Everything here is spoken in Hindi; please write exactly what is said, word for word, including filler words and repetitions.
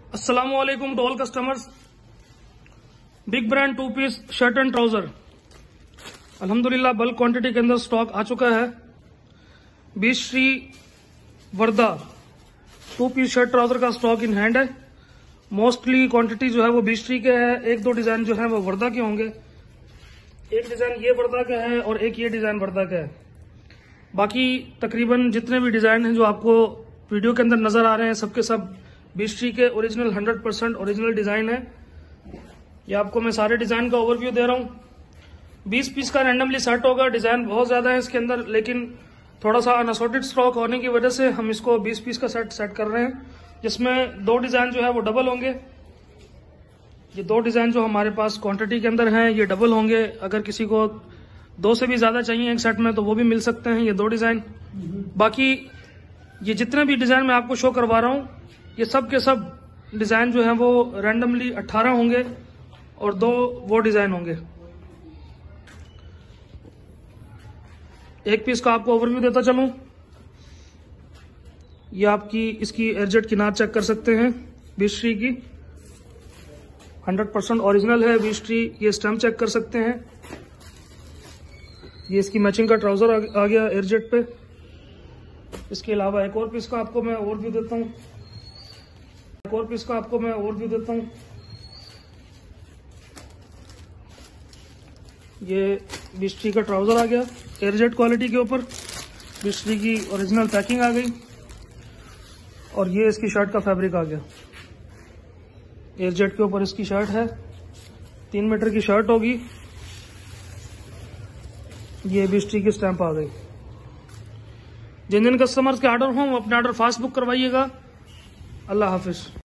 अस्सलाम वालेकुम to all customers. Big brand two piece shirt and trouser अल्हम्दुलिल्लाह बल्क क्वांटिटी के अंदर स्टॉक आ चुका है। बीस श्री वर्दा टू पीस शर्ट ट्राउजर का स्टॉक इन हैंड है। मोस्टली क्वांटिटी जो है वो बीस श्री के है। एक दो डिजाइन जो है वो वर्दा के होंगे। एक डिजाइन ये वर्दा का है और एक ये डिजाइन वर्दा का है। बाकी तकरीबन जितने भी डिजाइन हैं जो आपको वीडियो के अंदर नजर आ रहे हैं सबके सब बीस श्री के original hundred percent original design है। ये आपको मैं सारे डिजाइन का ओवरव्यू दे रहा हूँ। बीस पीस का रैंडमली सेट होगा। डिजाइन बहुत ज्यादा है इसके अंदर, लेकिन थोड़ा सा अनअसॉर्टेड स्टॉक होने की वजह से हम इसको बीस पीस का सेट सेट कर रहे हैं, जिसमें दो डिजाइन जो है वो डबल होंगे। ये दो डिजाइन जो हमारे पास क्वांटिटी के अंदर हैं ये डबल होंगे। अगर किसी को दो से भी ज्यादा चाहिए एक सेट में तो वो भी मिल सकते हैं। ये दो डिजाइन, बाकी ये जितने भी डिजाइन मैं आपको शो करवा रहा हूँ ये सब के सब डिजाइन जो है वो रैंडमली अट्ठारह होंगे और दो वो डिजाइन होंगे। एक पीस का आपको ओवरव्यू देता चलूं। ये आपकी इसकी एयरजेट की नाप चेक कर सकते हैं बीस श्री की, हंड्रेड परसेंट ओरिजिनल है बीस श्री। ये स्टैम्प चेक कर सकते हैं। ये इसकी मैचिंग का ट्राउजर आ गया एयरजेट पे। इसके अलावा एक और पीस का आपको मैं ओवरव्यू देता हूँ। एक और पीस का आपको मैं ओवरव्यू देता हूँ। ये बीस श्री का ट्राउजर आ गया एयरजेट क्वालिटी के ऊपर। बीस श्री की ओरिजिनल पैकिंग आ गई और ये इसकी शर्ट का फैब्रिक आ गया। एयरजेट के ऊपर इसकी शर्ट है, तीन मीटर की शर्ट होगी। ये बीस श्री की स्टैंप आ गई। जिन जिन कस्टमर्स के ऑर्डर हों वो अपने ऑर्डर फास्ट बुक करवाइएगा। अल्लाह हाफिज।